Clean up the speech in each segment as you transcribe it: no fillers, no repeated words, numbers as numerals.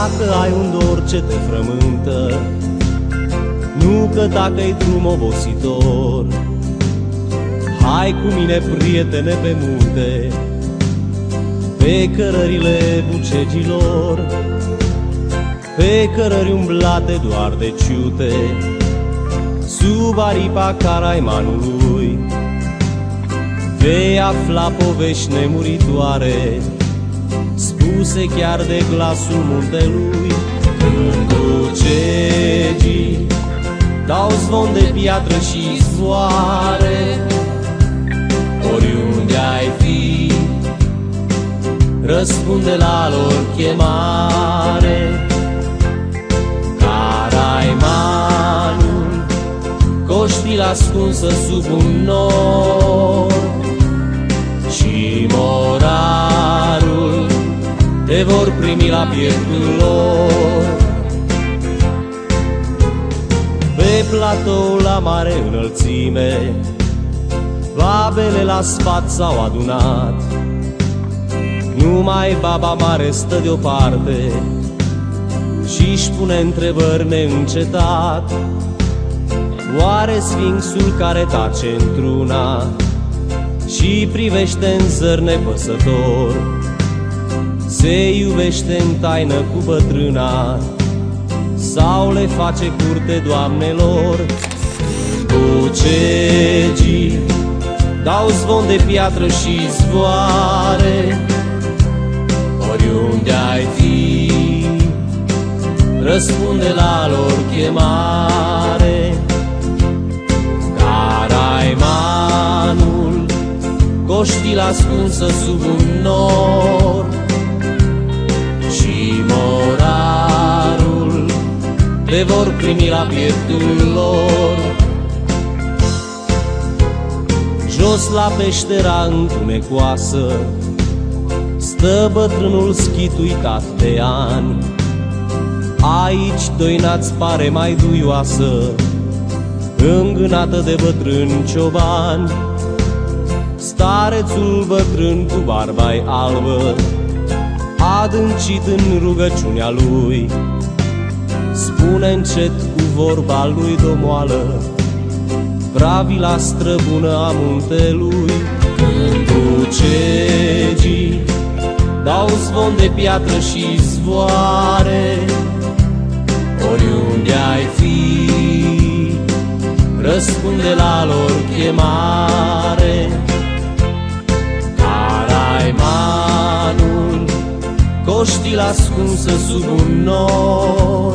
dacă ai un dor ce te frământă, nu că dacă-i drum obositor. Hai cu mine, prietene, pe munte, pe cărările bucegilor, pe cărări umblate doar de ciute, sub aripa Caraimanului. Vei afla povești nemuritoare, spuse chiar de glasul muntelui. Când bucegii dau zvon de piatră și izvoare, oriunde ai fi, răspunde la lor chemare. Caraimanul, coștil ascunsă sub un nor, și morarul te vor primi la pieptul lor. Pe platou la mare înălțime, babele la sfat s-au adunat. Numai baba mare stă deoparte și-și pune întrebări neîncetat. Oare sfinxul care tace într-una și privește în zăr nepăsător, se iubește în taină cu bătrâna sau le face curte doamnelor? Bucegii dau zvon de piatră și zvoare, oriunde ai fi, răspunde la lor chemare. Caraimanul, coștil ascunsă sub un nor, și morarul te vor primi la pieptul lor. Jos la peștera întunecoasă stă bătrânul schituitat de ani. Aici doina-ți pare mai duioasă, îngânată de bătrâni ciobani. Starețul bătrân cu barba-i albă, adâncit în rugăciunea lui, spune încet cu vorba lui domoală pravila străbună a muntelui. Când bucegii dau zvon de piatră și zvoare, oriunde ai fi, răspunde la lor chemare. Caraimanul, coștil ascunsă sub un nor,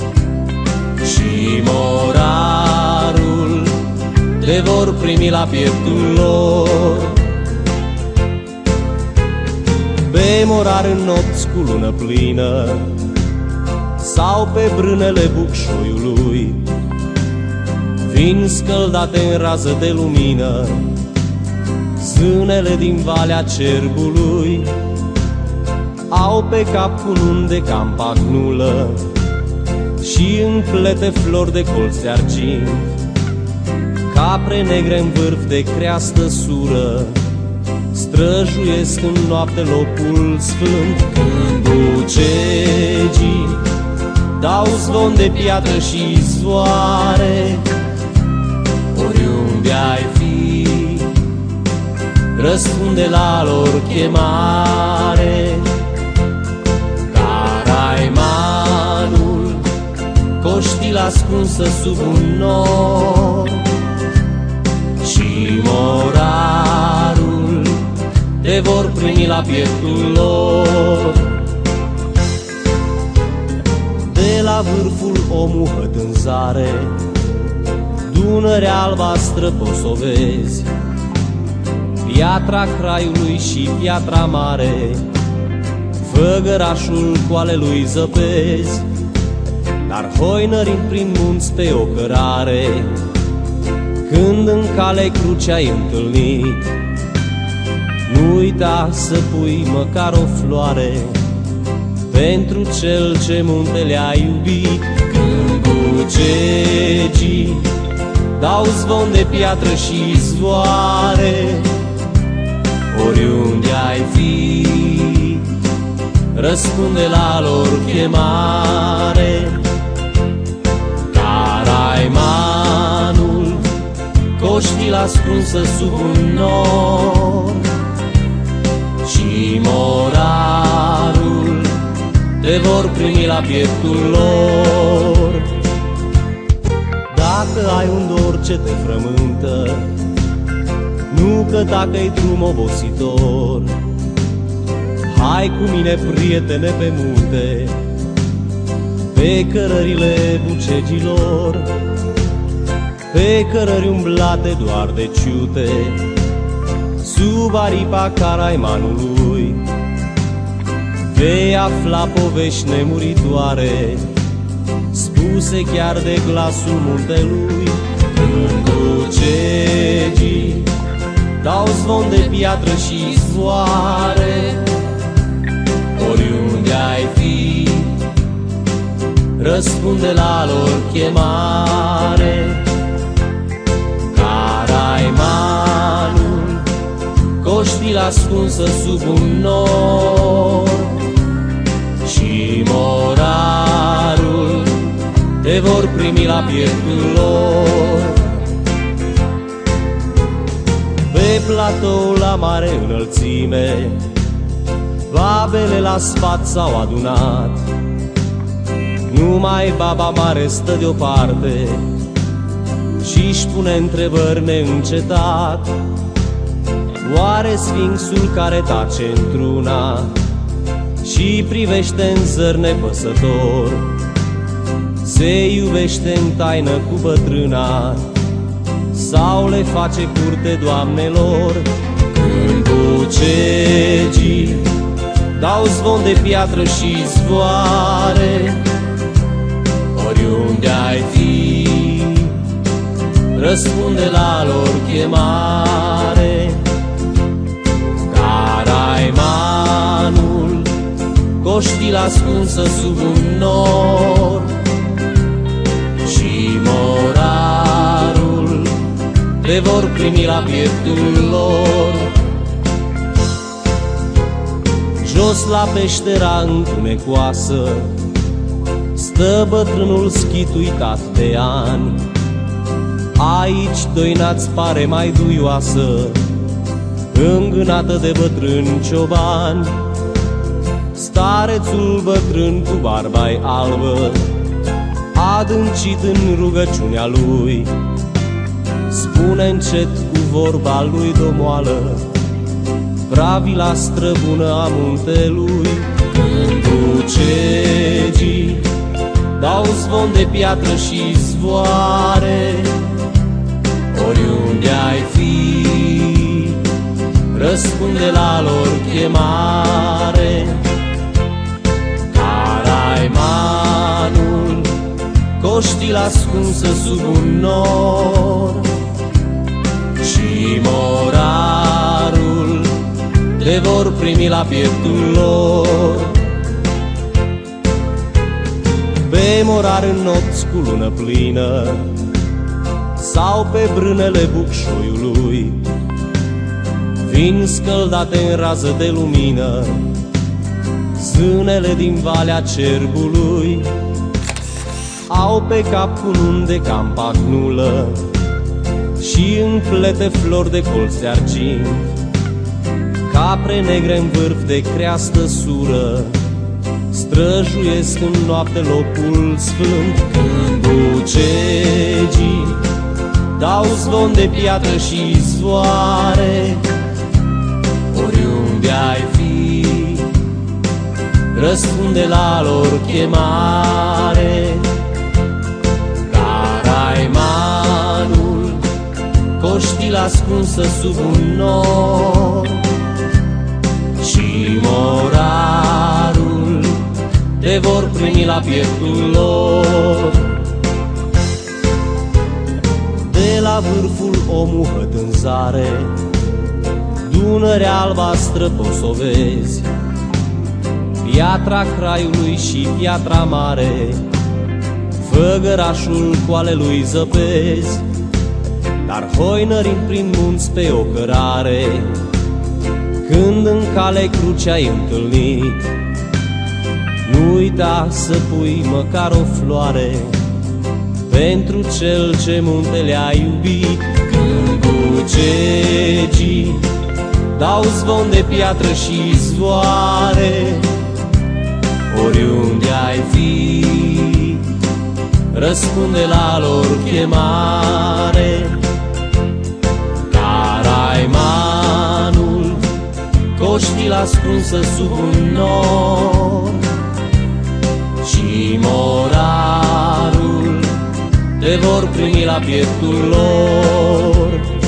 și morarul te vor primi la pieptul lor. Pe morar în nopți cu lună plină sau pe brânele bucșoiului, vin scăldate în rază de lumină zânele din Valea Cerbului. Au pe cap cununi de campagnulă și în plete flori de colț de argint, capre negre în vârf de creastă sură străjuiesc în noapte locul sfânt. Când bucegii dau zvon de piatră și zvoare, oriunde ai fi, răspunde la lor chemare. Caraimanul, coștil ascunsă sub un nor, și morarul te vor primi la pieptul lor. De la vârful o muhă tânzare, Dunărea albastră poți o vezi, Piatra Craiului și Piatra Mare, făgărașul cu ale lui zăpezi. Dar hoinărind prin munți pe o cărare, când în cale cruce ai întâlnit, nu uita să pui măcar o floare pentru cel ce muntele a iubit. Când bucegii dau zvon de piatră și zvoare, oriunde ai fi, răspunde la lor chemare. Caraimanul, coștil ascunsă sub un nor, și morarul te vor primi la pieptul lor. Dacă ai un dor ce te frământă, nu cătacă-i drum obositor. Hai cu mine, prietene, pe munte, pe cărările bucegilor, pe cărări umblate doar de ciute, sub aripa Caraimanului. Vei afla povești nemuritoare, spuse chiar de glasul muntelui. Când bucegii dau zvon de piatră și zvoare, oriunde ai fi, răspunde la lor chemare. Caraimanul, coștil ascunsă sub un nor, și morarul te vor primi la pieptul lor. Pe platou la mare înălțime, babele la sfat s-au adunat. Numai baba mare stă deoparte și-și pune întrebări neîncetat. Oare sfinxul care tace într-una și privește în zăr nepăsător, se iubește în taină cu bătrâna sau le face curte doamnelor? Când bucegii dau zvon de piatră și zvoare, oriunde ai fi, răspunde la lor chemare. Caraimanul, coștil ascunsă sub un nor, și morarul te vor primi la pieptul lor. Jos la peștera întunecoasă stă bătrânul schit uitat de ani. Aici doina-ți pare mai duioasă, îngânată de bătrâni ciobani. Starețul bătrân cu barba-i albă, adâncit în rugăciunea lui, spune încet cu vorba lui domoală pravila străbună a muntelui. Când bucegii dau zvon de piatră și zvoare, oriunde ai fi, răspunde la lor chemare. Caraimanul, coștil ascunsă sub un nor, și morarul te vor primi la pieptul lor. Pe morar în nopți cu lună plină sau pe brânele bucșoiului, fiind scăldate în rază de lumină zânele din Valea Cerbului, au pe cap cununi de campacnulă și în plete flori de colț de argint. Capre negre în vârf de creastă sură străjuiesc în noapte locul sfânt. Când bucegii dau zvon de piatră și zvoare, oriunde ai fi, răspunde la lor chemare. Caraimanul, coștil ascunsă sub un nor, și morarul te vor primi la pieptul lor. De la vârful o muhă tânzare, Dunărea albastră poți o vezi, Piatra Craiului și Piatra Mare, făgărașul cu ale lui zăpezi. Dar hoinărind prin munți pe o cărare, când în cale cruce ai întâlnit, uita să pui măcar o floare pentru cel ce muntele a iubit. Când bucegii dau zvon de piatră și zvoare, oriunde ai fi, răspunde la lor chemare. Caraimanul, coștil ascunsă sub un nor, și morarul te vor primi la pieptul lor.